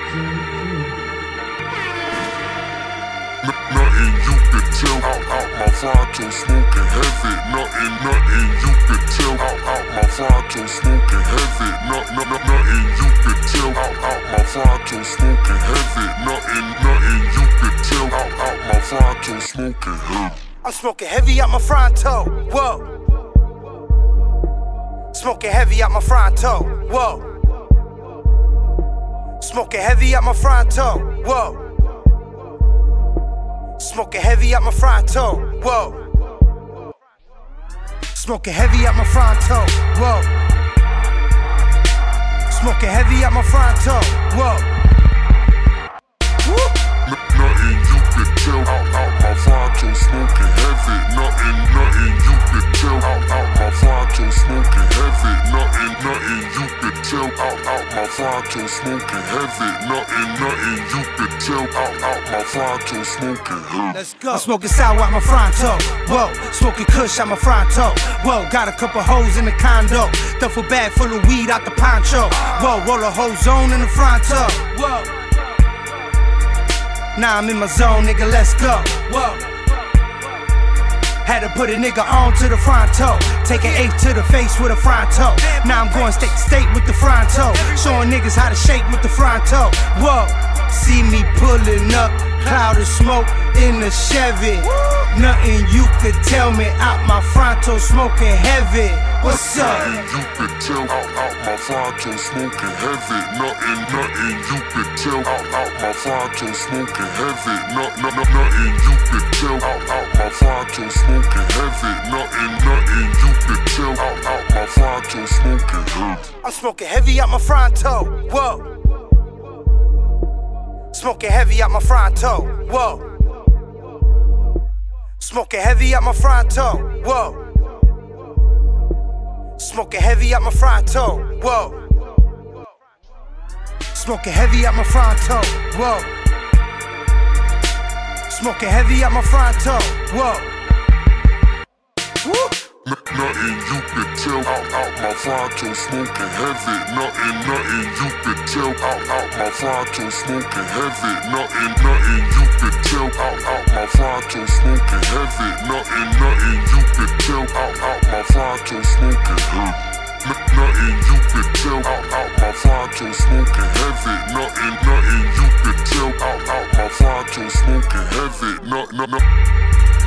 Nothing you could tell out my Fronto smoking heavy. Nothing you could tell out my Fronto smoking heavy. Nothing you could tell out my Fronto smoking heavy. Nothing you could tell out my Fronto smoking heavy. I'm smoking heavy out my Fronto. Whoa. Smoking heavy out my Fronto. Whoa. Smoking heavy out my Fronto. Whoa. Smoking heavy out my Fronto, whoa. Smoking heavy out my Fronto, whoa. Smoking heavy out my Fronto, whoa. Nothing you could tell out my Fronto smoking heavy. Nothing you could tell out my Fronto smoking heavy. Nothing you could tell out my Fronto smoking heavy. Nothing you could tell out my Fronto smoking heavy. Let's go. I'm smoking sour out my Fronto, whoa. Smoking kush out my Fronto, whoa. Got a couple hoes in the condo. Duffel bag full of weed out the poncho, whoa. Roll a whole zone in the Fronto, whoa. Now I'm in my zone, nigga, let's go. Whoa. Had to put a nigga on to the Fronto. Take an eighth to the face with a Fronto. Now I'm going state to state with the Fronto. Showing niggas how to shake with the Fronto. Whoa. See me pulling up, cloud of smoke in the Chevy. Nothing you could tell me out my Fronto smoking heavy. What's up? Nothing you could tell out my Fronto smoking heavy. Nothing you could tell out my Fronto smoking heavy. Nothing you could tell out my Fronto smoking heavy. Nothing you could tell out my Fronto smoking heavy. I'm smoking heavy out my Fronto, whoa. Smoking heavy out my Fronto, whoa. Smoking heavy out my Fronto, whoa. Smoking heavy out my Fronto, whoa. Smoking heavy out my Fronto, whoa. Smoking heavy out my Fronto, whoa. Woo! Nothing you could tell out my Fronto smoking heavy. Nothing you could tell out my Fronto smoking heavy. Nothing you could tell out my Fronto smoking heavy. Nothing you could tell out my Fronto smoking heavy. Nothing you could tell out my Fronto smoking heavy. Nothing you could tell out my Fronto smoking heavy.